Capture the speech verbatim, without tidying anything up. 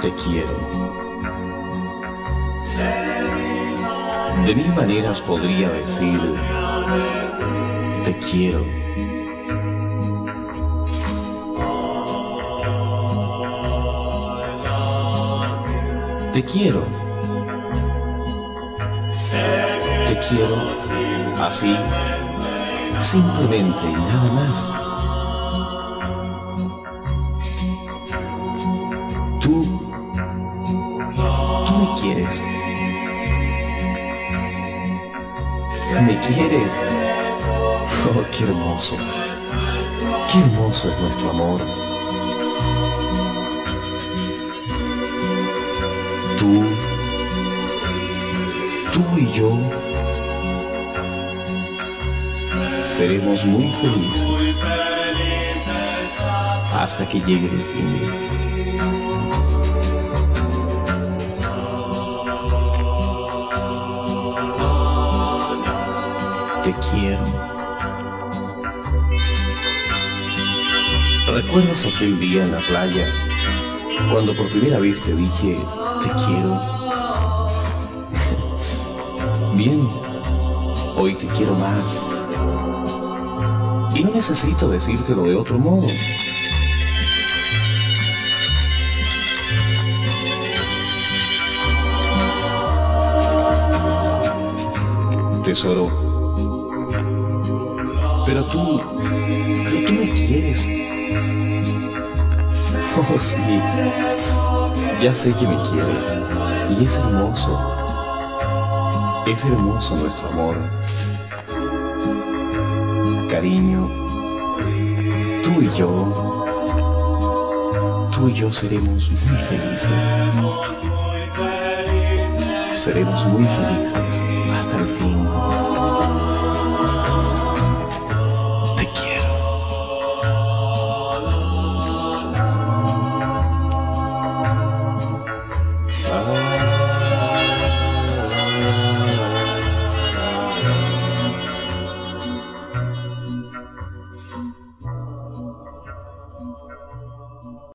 te quiero. De mil maneras podría decir te quiero. Te quiero. Te quiero así, simplemente y nada más. Tú, tú me quieres. ¿Me quieres? Oh, qué hermoso. Qué hermoso es nuestro amor. Tú, tú y yo seremos muy felices hasta que llegue el fin. Te quiero. ¿Recuerdas aquel día en la playa cuando por primera vez te dije te quiero? Bien, hoy te quiero más. Y no necesito decírtelo de otro modo. Tesoro, pero tú, pero tú me quieres. Oh, sí, ya sé que me quieres. Y es hermoso. Es hermoso nuestro amor. Cariño, tú y yo, tú y yo seremos muy felices. Seremos muy felices.